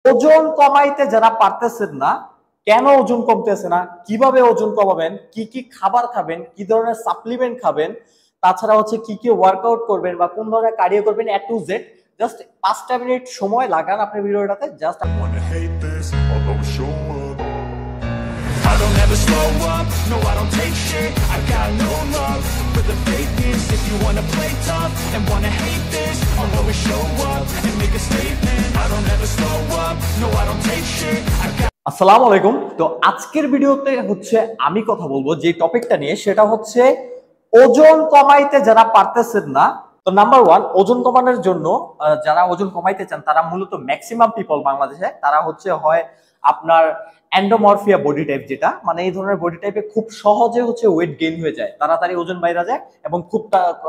ওজন কমাইতে যারা পারতেছেন না, কেন ওজন কমতেছে না, কিভাবে ওজন কমাবেন, কি কি খাবার খাবেন, কি ধরনের সাপ্লিমেন্ট খাবেন, তাছাড়া হচ্ছে কি কি ওয়ার্কআউট করবেন বা কোন ধরনের কার্ডিও করবেন, এ টু জেড জাস্ট 5টা মিনিট সময় লাগান আপনি ভিডিওটাতে। Just I don't ever slow up, no I don't take shit, I got no love for the fakeness. If you wanna play tough and wanna hate this, I'll always show up and make a statement. I don't ever slow up, no I don't take shit, I got... আসসালামু আলাইকুম। তো আজকের ভিডিওতে হচ্ছে আমি কথা বলবো যে টপিকটা নিয়ে, সেটা হচ্ছে ওজন কমাইতে যারা পারতেছেন না। তো নাম্বার 1, ওজন কমানোর জন্য যারা ওজন কমাইতে চান তারা মূলত ম্যাক্সিমাম পিপল বাংলাদেশে তারা হচ্ছে হয় আপনার এন্ডোমরফিয়া বডি টাইপ, যেটা মানে এই ধরনের বডি টাইপে খুব সহজে হচ্ছে ওয়েট গেইন হয়ে যায়, তাড়াতাড়ি ওজন বাইরে যায় এবং খুব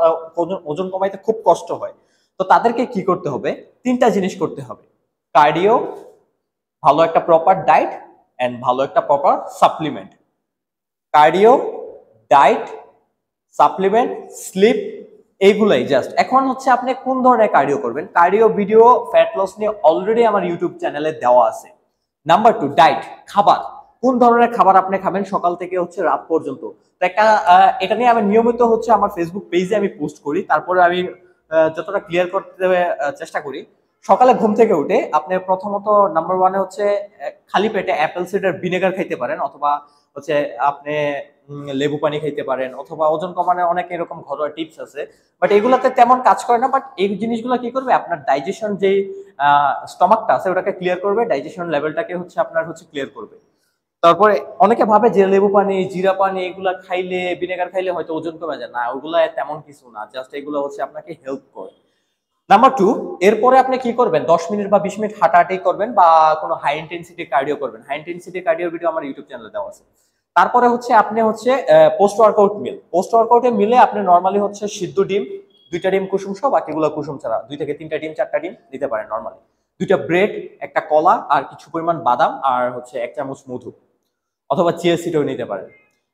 ওজন কমাইতে খুব কষ্ট হয়। তো তাদেরকে কি করতে হবে? 3টা জিনিস করতে হবে: কার্ডিও, ভালো একটা প্রপার ডায়েট এন্ড ভালো একটা proper supplement. Cardio, diet, supplement, sleep, এইগুলাই জাস্ট। এখন হচ্ছে আপনি কোন ধরনের কার্ডিও করবেন। কার্ডিও ভিডিও ফ্যাট লস নিয়ে অলরেডি আমার ইউটিউব চ্যানেলে দেওয়া আছে। নাম্বার 2, ডায়েট, খাবার, কোন ধরনের খাবার আপনি খাবেন সকাল থেকে হচ্ছে রাত পর্যন্ত। তো একটা এটা নিয়ে আমি নিয়মিত হচ্ছে আমার ফেসবুক পেজে আমি পোস্ট করি, তারপরে আমি যতটা ক্লিয়ার করতে চেষ্টা করি। সকালে ঘুম থেকে উঠে আপনি প্রথমত নাম্বার 1 হচ্ছে খালি পেটে অ্যাপেল সিডার ভিনেগার খাইতে পারেন, অথবা হচ্ছে আপনি লেবু পানি খাইতে পারেন, অথবা ওজন কমানোর অনেক এরকম ঘরোয়া টিপস আছে, বাট এগুলাতে তেমন কাজ করে না। বাট এই জিনিসগুলো কি করবে, আপনার ডাইজেশন যে স্টমাকটা আছে ওটাকে ক্লিয়ার করবে, ডাইজেশন লেভেলটাকে হচ্ছে আপনার হচ্ছে ক্লিয়ার করবে। তারপরে অনেকে ভাবে যে লেবু পানি, জিরা পানি এগুলা খাইলে, ভিনেগার খাইলে হয়তো ওজন কমে যায়। না, ওগুলা তেমন কিছু না, জাস্ট এগুলো হচ্ছে আপনাকে হেল্প করে। নাম্বার 2, এরপরে আপনি কি করবেন, 10 মিনিট বা 20 মিনিট হাঁটাহাঁটি করবেন বা কোনো হাই ইন্টেন্সিটি কার্ডিও করবেন। হাই ইন্টেন্সিটি কার্ডিও ভিডিও আমার ইউটিউব চ্যানেলে দেওয়া আছে। তারপরে হচ্ছে আপনি হচ্ছে পোস্ট ওয়ার্কআউট মিল। পোস্ট ওয়ার্কআউটে মিলে আপনি নরমালি হচ্ছে সিদ্ধ ডিম, 2টা ডিম কুসুম সহ, বাকিগুলো কুসুম ছাড়া 2 থেকে 3টা ডিম, 4টা ডিম নিতে পারেন নরমালি। 2টা ব্রেড, একটা কলা আর কিছু পরিমাণ বাদাম আর হচ্ছে 1 চামচ মধু, অথবা চিয়া সিডও নিতে পারেন।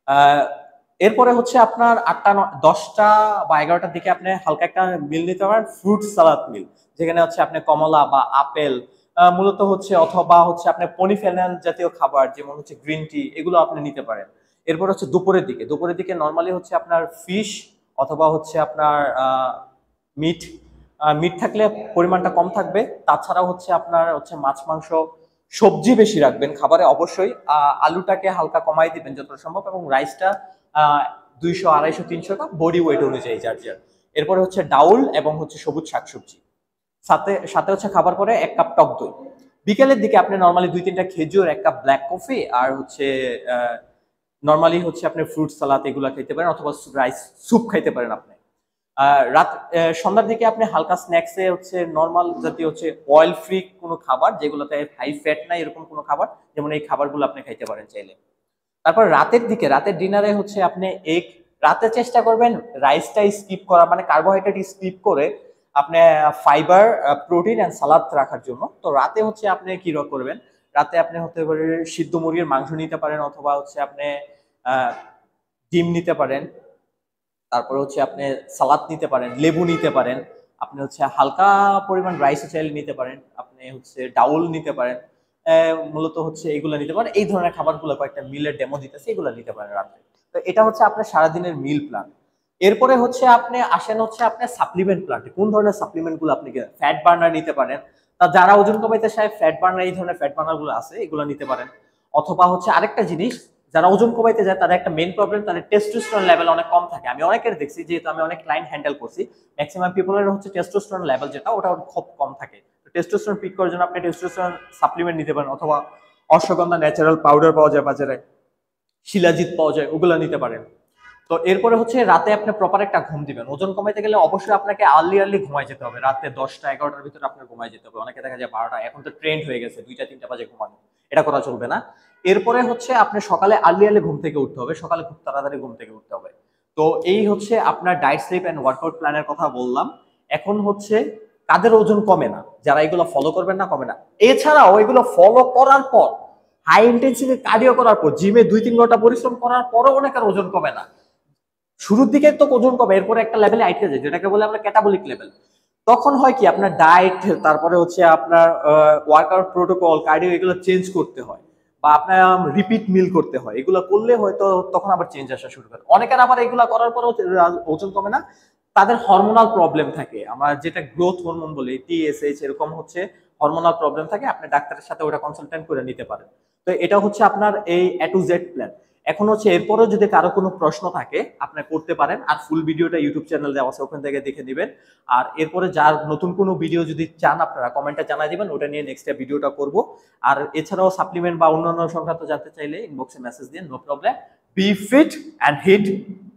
এরপরে হচ্ছে আপনার 8টা 10টা বা 11টার দিকে আপনি হালকা একটা মিল নিতে পারেন, ফ্রুট সালাদ মিল, যেখানে হচ্ছে আপনি কমলা বা আপেল মূলত হচ্ছে, অথবা হচ্ছে আপনি পলিফেনল জাতীয় খাবার যেমন হচ্ছে গ্রিন টি, এগুলো আপনি নিতে পারেন। এরপর হচ্ছে দুপুরের দিকে নরমালি হচ্ছে আপনার ফিশ অথবা হচ্ছে আপনার মিট থাকলে পরিমাণটা কম থাকবে। তাছাড়াও হচ্ছে আপনার হচ্ছে মাছ, মাংস, সবজি বেশি রাখবেন খাবারে অবশ্যই। আলুটাকে হালকা কমাই দিবেন যতটা সম্ভব, এবং রাইসটা 200, 250, 300 গ্রাম বডি ওয়েট অনুযায়ী যার যার। এরপরে হচ্ছে ডাউল এবং হচ্ছে সবুজ শাকসবজি, সাথে হচ্ছে খাবার পরে 1 কাপ টক দই। বিকেলের দিকে আপনি নরমালি 2-3টা খেজুর, 1 কাপ ব্ল্যাক কফি আর হচ্ছে নরমালি হচ্ছে আপনি ফ্রুট সালাদ এগুলা খেতে পারেন, অথবা রাইস স্যুপ খাইতে পারেন আপনি। সন্ধ্যার দিকে আপনি হালকা স্ন্যাক্সে হচ্ছে নরমাল জাতীয় হচ্ছে অয়েল ফ্রি কোনো খাবার, যেগুলোতে হাই ফ্যাট নাই এরকম কোনো খাবার, যেমন এই খাবারগুলো আপনি খাইতে পারেন চাইলে। তারপর রাতের ডিনারে হচ্ছে আপনি রাতে চেষ্টা করবেন রাইসটা স্কিপ করা, মানে কার্বোহাইড্রেট স্কিপ করে আপনি ফাইবার, প্রোটিন এন্ড সালাদ রাখার জন্য। তো রাতে হচ্ছে আপনি কি করবেন, রাতে আপনি হতে পারে সিদ্ধ মুরগির মাংস নিতে পারেন, অথবা হচ্ছে আপনি ডিম নিতে পারেন, তারপরে হচ্ছে আপনি সালাদ নিতে পারেন, লেবু নিতে পারেন, আপনি হচ্ছে হালকা পরিমাণ রাইস চাইলে নিতে পারেন, আপনি হচ্ছে ডাউল নিতে পারেন, মূলত হচ্ছে এগুলো নিতে পারেন। এই ধরনের খাবারগুলো কয়েকটা মিলের ডেমো দিতেছে, এগুলো নিতে পারেন রাতে। তো এটা হচ্ছে আপনার সারাদিনের মিল প্ল্যান। এরপরে হচ্ছে আপনি আসেন হচ্ছে আপনার সাপ্লিমেন্ট প্ল্যান্টে, কোন ধরনের সাপ্লিমেন্ট গুলো আপনি ফ্যাট বার্নার নিতে পারেন। তা যারা ওজন কমাইতে চায় ফ্যাট বার্নার, এই ধরনের ফ্যাট বার্নার গুলো আছে, এগুলো নিতে পারেন। অথবা হচ্ছে আরেকটা জিনিস, যারা ওজন কমাইতে যায় তাদের একটা মেইন প্রবলেম, তাদের টেস্টোস্টেরন লেভেল অনেক কম থাকে। আমি অনেকের দেখছি, যেহেতু আমি অনেক ক্লায়েন্ট হ্যান্ডেল করছি, ম্যাক্সিমাম পিপলের হচ্ছে টেস্টোস্টেরন লেভেল যেটা ওটা খুব কম থাকে। তো টেস্টোস্টেরন পিক করার জন্য আপনি টেস্টোস্টেরন সাপ্লিমেন্ট নিতে পারেন, অথবা অশ্বগন্ধা ন্যাচারাল পাউডার পাওয়া যায় বাজারে, শিলাজিৎ পাওয়া যায়, ওগুলো নিতে পারেন। তো এরপরে হচ্ছে রাতে আপনি প্রপার একটা ঘুম দিবেন। ওজন কমাইতে গেলে অবশ্যই আপনাকে আর্লি ঘুমাই যেতে হবে, রাতে 10টা 11টার ভিতরে আপনার ঘুমাই যেতে হবে। অনেকে দেখা যায় 12টা, এখন তো ট্রেন্ড হয়ে গেছে 2টা 3টা বাজে ঘুমানো, এটা করা চলবে না। এরপরে হচ্ছে আপনি সকালে আর্লি ঘুম থেকে উঠতে হবে, সকালে খুব তাড়াতাড়ি ঘুম থেকে উঠতে হবে। তো এই হচ্ছে আপনার ডায়েট, স্লিপ এন্ড ওয়ার্কআউট প্ল্যানের কথা বললাম। এখন হচ্ছে কাদের ওজন কমে না, যারা এগুলো ফলো করবেন না, কমে না। এছাড়াও এগুলো ফলো করার পর, হাই ইন্টেন্সিটি কার্ডিও করার পর, জিমে 2-3 ঘন্টা পরিশ্রম করার পরও অনেকের ওজন কমে না। শুরুর দিকে তো ওজন কমে, এরপরে একটা লেভেলে আইতে যায়, যেটাকে বলে আমরা ক্যাটাবলিক লেভেল। তখন হয় কি আপনার ডায়েট, তারপরে হচ্ছে আপনার ওয়ার্কআউট প্রোটোকল, কার্ডিও এগুলো চেঞ্জ করতে হয়, বা আপনার রিপিট মিল করতে হয়। এগুলো করলে হয়তো তখন আবার চেঞ্জ আসা শুরু করে। অনেকের আবার এগুলো করার পরেও ওজন কমে না, তাদের হরমোনাল প্রবলেম থাকে, আমরা যেটা গ্রোথ হরমোন বলি, টিএসএইচ, এরকম হচ্ছে হরমোনাল প্রবলেম থাকে। আপনি ডাক্তারের সাথে ওটা কনসালটেন্ট করে নিতে পারেন। তো এটা হচ্ছে আপনার এই A to Z প্ল্যান। এখন হচ্ছে এরপরেও যদি কারো কোনো প্রশ্ন থাকে আপনি করতে পারেন, আর ফুল ভিডিওটা ইউটিউব চ্যানেল দেওয়া আছে, ওখান থেকে দেখে নেবেন। আর এরপরে যার নতুন কোনো ভিডিও যদি চান আপনারা কমেন্টে জানাই দিবেন, ওটা নিয়ে নেক্সট ভিডিওটা করব। আর এছাড়াও সাপ্লিমেন্ট বা অন্যান্য সংক্রান্ত জানতে চাইলে ইনবক্সে মেসেজ দিন, no problem. Be fit and hit